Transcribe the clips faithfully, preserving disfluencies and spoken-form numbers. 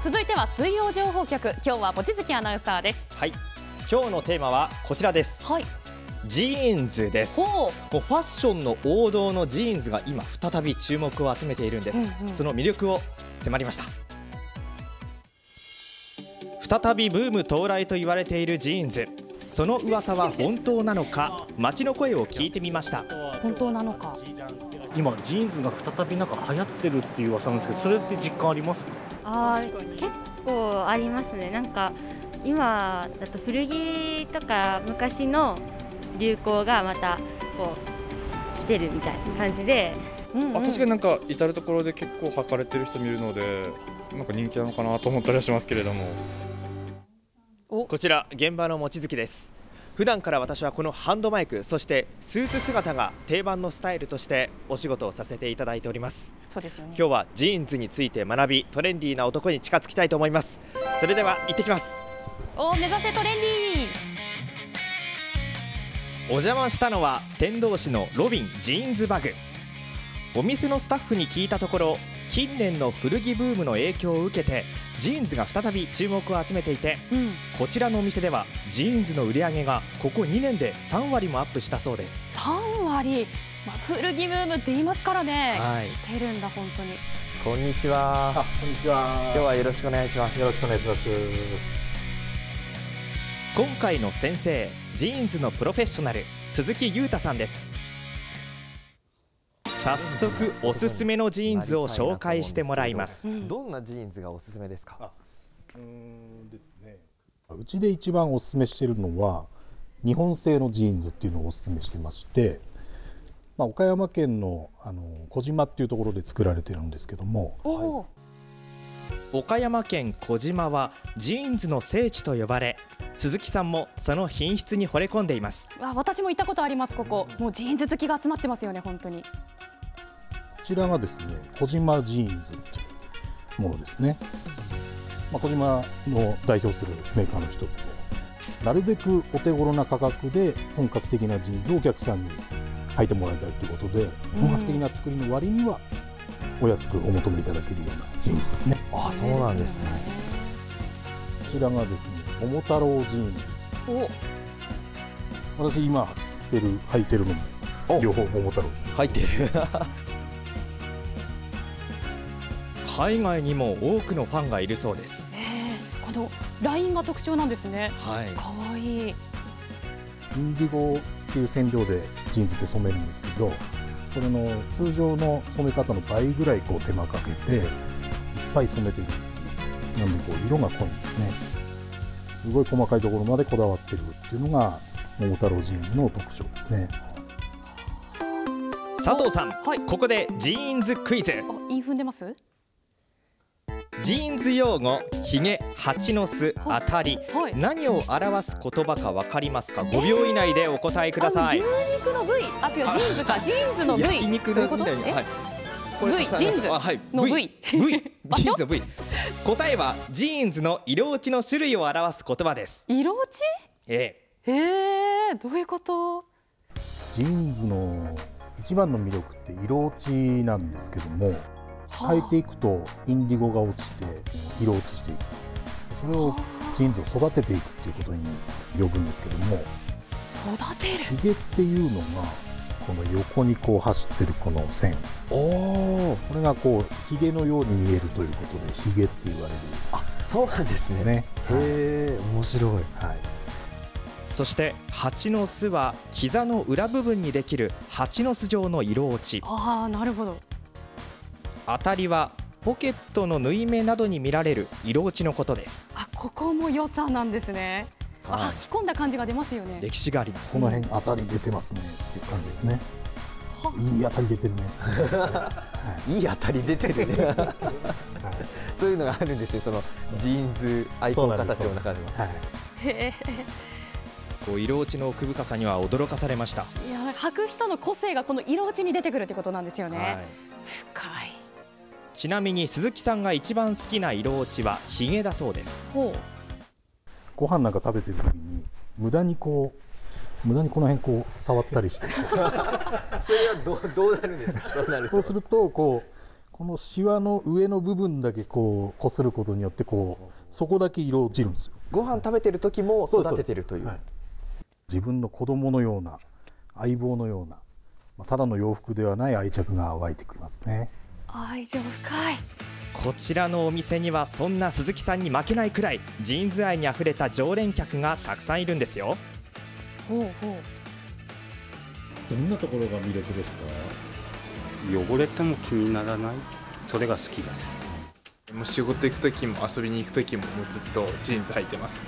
続いては水曜情報局、今日は望月アナウンサーです。 はい、今日のテーマはこちらです。 はい、 ジーンズです。こうファッションの王道のジーンズが今再び注目を集めているんです。うんうん、その魅力を迫りました。再びブーム到来と言われているジーンズ、その噂は本当なのか、街の声を聞いてみました。 本当なのか。 今ジーンズが再びなんか流行ってるっていう噂なんですけど、それって実感あります？ あー、結構ありますね。なんか今だと古着とか昔の流行がまたこう来てるみたいな感じで、 うんうん、確かになんか至る所で結構履かれてる人見るので、なんか人気なのかなと思ったりはしますけれども。 こちら現場の望月です。普段から私はこのハンドマイク、そしてスーツ姿が定番のスタイルとしてお仕事をさせていただいております。 そうですよね。 今日はジーンズについて学び、トレンディーな男に近づきたいと思います。それでは行ってきます。 お、目指せトレンディー。お邪魔したのは天童市のロビンジーンズバグ。お店のスタッフに聞いたところ、近年の古着ブームの影響を受けてジーンズが再び注目を集めていて、うん、こちらのお店ではジーンズの売り上げがここにねんでさんわりもアップしたそうです。 さんわり、まあ、古着ブームって言いますからね、はい、来てるんだ本当に。 こんにちは。 あ、こんにちは。 今日はよろしくお願いします。 よろしくお願いします。 今回の先生、ジーンズのプロフェッショナル鈴木裕太さんです。早速おすすめのジーンズを紹介してもらいます。 どんなジーンズがおすすめですか？ うーんですね、うちで一番おすすめしているのは日本製のジーンズっていうのをおすすめしてまして、まあ、岡山県のあの小島っていうところで作られてるんですけども、はい、 岡山県小島はジーンズの聖地と呼ばれ、鈴木さんもその品質に惚れ込んでいます。 あ、私も行ったことあります。ここもうジーンズ好きが集まってますよね。本当にこちらがですね、小島ジーンズっていうものですね。まあ、小島の代表するメーカーの一つで、なるべくお手頃な価格で本格的なジーンズをお客さんに履いてもらいたいということで、本格的な作りの割にはお安くお求めいただけるようなジーンズですね。 ああ、そうなんですね。 こちらがですね、桃太郎ジーンズ。お、私今着てる履いてるのも両方桃太郎ですね。 履いてる海外にも多くのファンがいるそうです。 えー、このラインが特徴なんですね。はい、かわいい。 インディゴっていう染料でジーンズって染めるんですけど、それの通常の染め方の倍ぐらいこう手間かけていっぱい染めているっていう。なんでこう色が濃いんですね。すごい細かいところまでこだわってるっていうのが桃太郎ジーンズの特徴ですね。 佐藤さん、はい、ここでジーンズクイズ。 イン踏んでます？ ジーンズ用語、ヒゲ、蜂の巣、当たり、はい、何を表す言葉かわかりますか？ごびょう以内でお答えください。 牛肉の部位、あ、違う、ジーンズか、ジーンズの部位。 焼肉の部位、はい。 これ V、ジーンズの部位。 V、ジーンズの部位。答えはジーンズの色落ちの種類を表す言葉です。 色落ち？ ええ。へえ、どういうこと？ ジーンズの一番の魅力って色落ちなんですけども、履いていくとインディゴが落ちて色落ちしていく。それをジーンズを育てていくっていうことに呼ぶんですけども、 育てる。 ヒゲっていうのがこの横にこう走ってるこの線、おこれがこうヒゲのように見えるということでヒゲって言われる。 あ、そうなんですね。へえ、面白い。はい。 そして蜂の巣は膝の裏部分にできる蜂の巣状の色落ち。 ああ、なるほど。 当たりはポケットの縫い目などに見られる色落ちのことです。 あ、ここも良さなんですね。はい、あ、着込んだ感じが出ますよね。 歴史があります。 この辺当たり出てますねっていう感じですね。いい当たり出てるね。 はい、いい当たり出てるね。はい、そういうのがあるんですよ。そのジーンズアイコン形の中では。はい、へえ。 こう色落ちの奥深さには驚かされました。 いや、履く人の個性がこの色落ちに出てくるってことなんですよね。はい、深い。 ちなみに鈴木さんが一番好きな色落ちはヒゲだそうです。 ほう。 ご飯なんか食べてる時に無駄にこう無駄にこの辺こう触ったりしてそれはどうどうなるんですか？そうなると。 そうするとこうこのシワの上の部分だけこう擦ることによってこうそこだけ色落ちるんですよ。 ご飯食べてる時も育ててるという。 はい、自分の子供のような相棒のような、まあ、ただの洋服ではない愛着が湧いてきますね。 愛情深い。 こちらのお店にはそんな鈴木さんに負けないくらいジーンズ愛にあふれた常連客がたくさんいるんですよ。 ほうほう。 どんなところが魅力ですか？汚れても気にならない、それが好きです。 もう仕事行く時も遊びに行く時ももうずっとジーンズ履いてますね。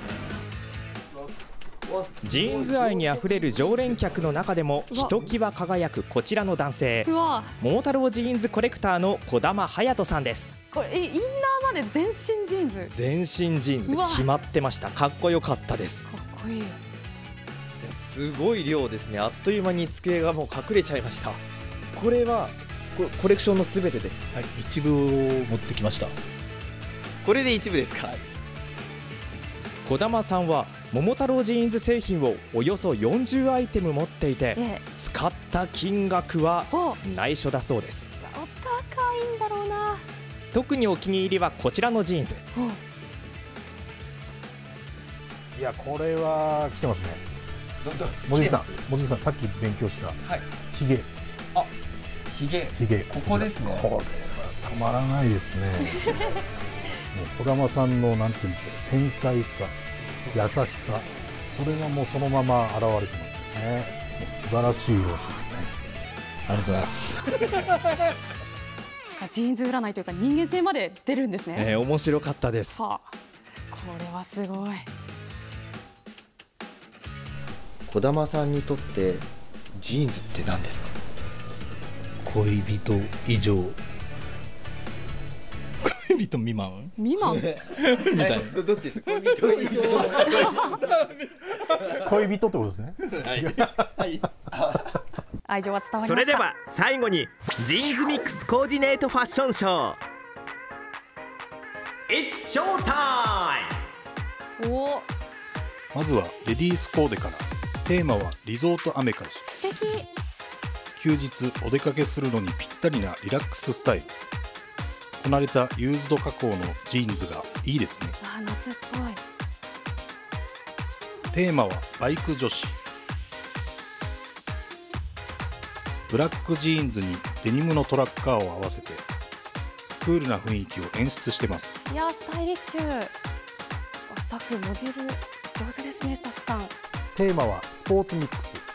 ジーンズ愛にあふれる常連客の中でもひときわ輝くこちらの男性、桃太郎ジーンズコレクターの児玉隼人さんです。 これインナーまで全身ジーンズ。 全身ジーンズで決まってました。かっこよかったです。 かっこいい。 すごい量ですね。あっという間に机がもう隠れちゃいました。これはこコレクションのすべてです。 はい、一部を持ってきました。 これで一部ですか？ 児玉さんは桃太郎ジーンズ製品をおよそよんじゅうアイテム持っていて、ええ、使った金額は内緒だそうです。 お高いんだろうな。 特にお気に入りはこちらのジーンズ。 いや、これは来てますね。もじさん、もじさん、さっき勉強したヒゲ。 あ、ヒゲ。 ヒゲ、 ここですね。 これはたまらないですね。もう児玉さんのなんていうんでしょう、繊細さ、優しさ、それがもうそのまま現れてますよね。もう素晴らしいウォッチですね。 ありがとうございます。 ジーンズ占いというか人間性まで出るんですね。 えー、面白かったです。 はあ、これはすごい。 児玉さんにとってジーンズって何ですか？ 恋人以上。恋人未満？ 未満？ みたいな。 どっちです？恋人以上。 恋人ってことですね。 はい。 愛情は伝わりました。 それでは最後にジーンズミックスコーディネートファッションショー It's show time。 お、 まずはレディースコーデから。テーマはリゾートアメカジ。 素敵。 休日お出かけするのにぴったりなリラックススタイル。こなれたユーズド加工のジーンズがいいですね。 あ、夏っぽい。 テーマはバイク女子。ブラックジーンズにデニムのトラッカーを合わせてクールな雰囲気を演出してます。 いや、スタイリッシュ。スタッフモデル上手ですね、スタッフさん。 テーマはスポーツミックス。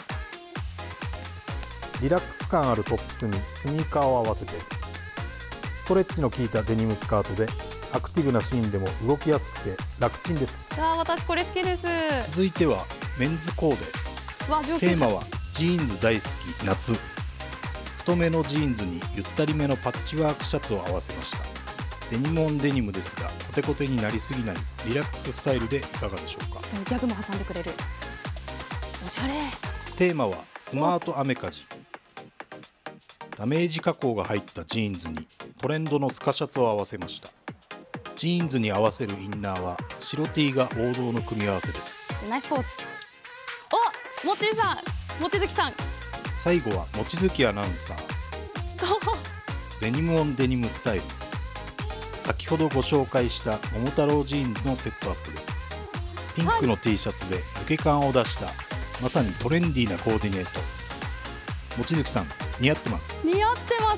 リラックス感あるトップスにスニーカーを合わせてストレッチの効いたデニムスカートでアクティブなシーンでも動きやすくて楽ちんです。 あ、私これ好きです。 続いてはメンズコーデ。 わ、上手。 テーマはジーンズ大好き夏。太めのジーンズにゆったりめのパッチワークシャツを合わせました。デニムオンデニムですがコテコテになりすぎないリラックススタイルでいかがでしょうか。 そう、ギャグも挟んでくれる。おしゃれ。 テーマはスマートアメカジ。ダメージ加工が入ったジーンズにトレンドのスカシャツを合わせました。ジーンズに合わせるインナーは白 T が王道の組み合わせです。 ナイスポーズ。お、もちさん、望月さん。 最後は望月アナウンサー。デニムオンデニムスタイル。先ほどご紹介した桃太郎ジーンズのセットアップです。ピンクの T シャツで抜け感を出したまさにトレンディーなコーディネート。望月さん、似合ってます。 似合ってます。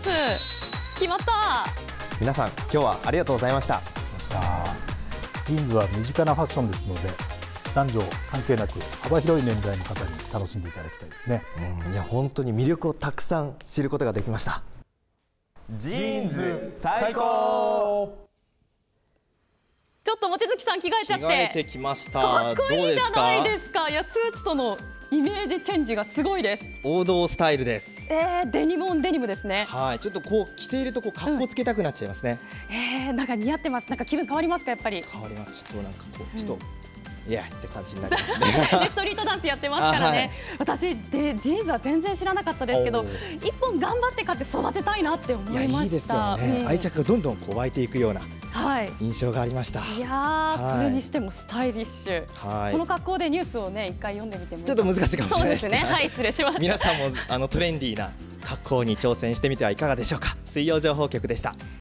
決まった。 皆さん、今日はありがとうございました。 ジーンズは身近なファッションですので男女関係なく幅広い年代の方に楽しんでいただきたいですね。 うん、いや本当に魅力をたくさん知ることができました。ジーンズ最高。 ちょっと望月さん着替えちゃって。 着替えてきました。 かっこいいじゃないですか。いや、スーツとのイメージチェンジがすごいです。 王道スタイルです。 えー、デニムオンデニムですね。 はい、ちょっとこう着ているとこう格好つけたくなっちゃいますね。 うん、えー、なんか似合ってます。なんか気分変わりますか、やっぱり。 変わります。ちょっとなんかこう、ちょっと、うん、いやって感じになりますね。 でストリートダンスやってますからね。はい、私でジーンズは全然知らなかったですけど、一本頑張って買って育てたいなって思いました。いや、いいですよね。 うん、愛着がどんどんこう湧いていくような。 はい、 印象がありました。 いやー、それにしてもスタイリッシュ。はい、その格好でニュースをね、一回読んでみても。 ちょっと難しいかもしれないですね。 そうですね。はい、失礼しました。 皆さんもあのトレンディーな格好に挑戦してみてはいかがでしょうか。水曜情報局でした。